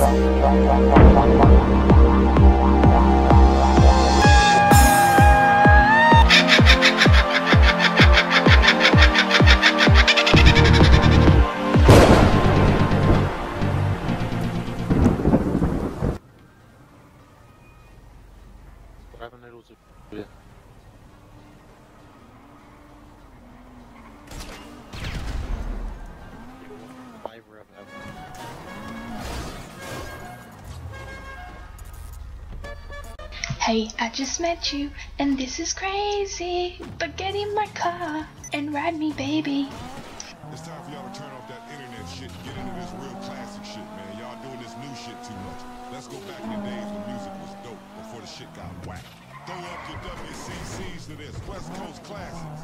Hey, I just met you, and this is crazy, but get in my car and ride me, baby. It's time for y'all to turn off that internet shit and get into this real classic shit, man. Y'all doing this new shit too much. Let's go back in the days when music was dope, before the shit got whack. Throw up your WCCs to this, West Coast classics.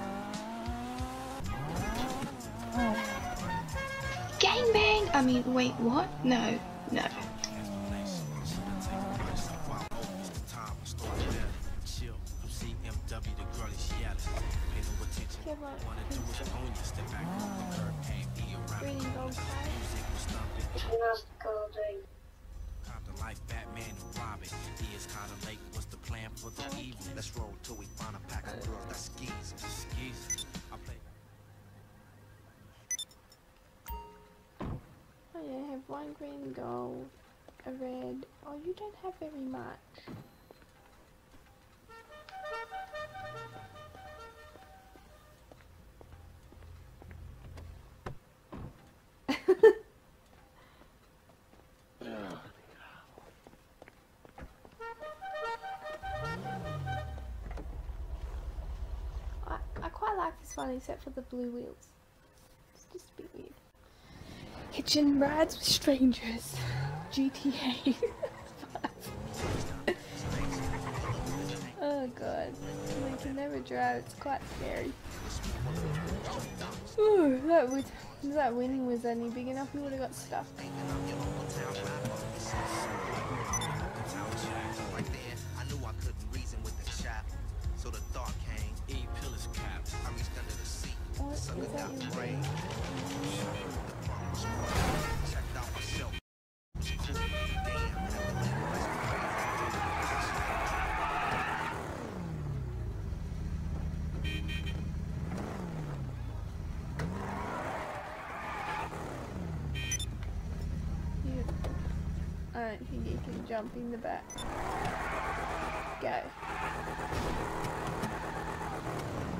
Gangbang! I mean, wait, what? No, no. Life Batman and Robin. He is kind of late. What's the plan for the evening? Let's roll till we find a pack of girls that skis. Skis. I play. Oh yeah, I have one green, gold, a red. Oh, you don't have very much. I quite like this one except for the blue wheels. It's just a bit weird. Hitching rides with strangers. GTA. Oh god. I can never drive, it's quite scary. Ooh, that wing was only big enough, we would have got stuck. What is that in there? I don't think you can jump in the back. Go.